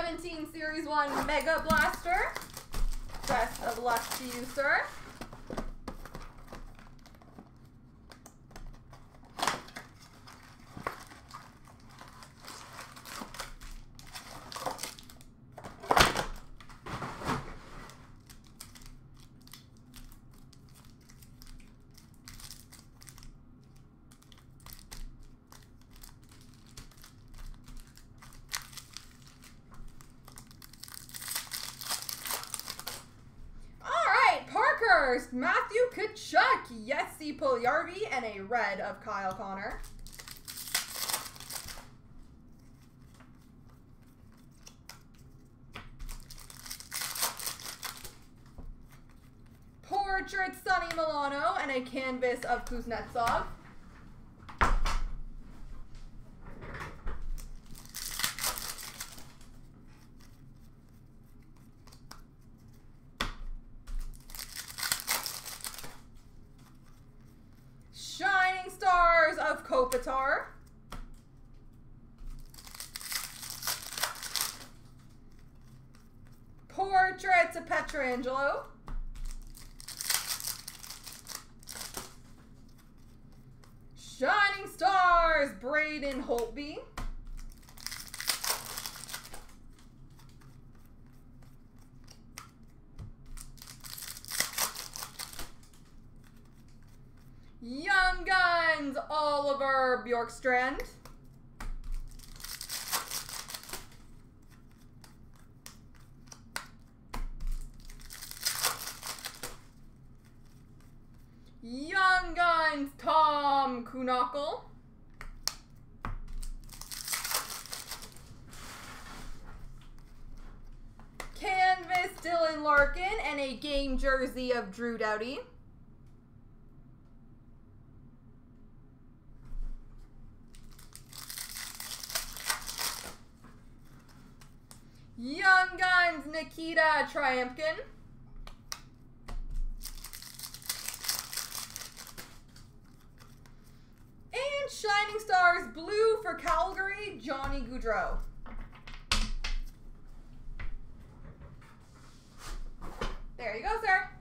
17 Series 1 Mega Blaster. Best of luck to you, sir. Matthew Tkachuk, Yessi Puljujärvi, and a red of Kyle Connor. Portrait Sonny Milano, and a canvas of Kuznetsov. Shining Stars of Kopitar. Portraits of Pietrangelo. Shining Stars, Braden Holtby. Young Guns, Oliver Bjorkstrand. Young Guns, Tom Kuhnhackl. Canvas, Dylan Larkin, and a game jersey of Drew Doughty. Young Guns, Nikita Triumkin. And Shining Stars Blue for Calgary, Johnny Gaudreau. There you go, sir.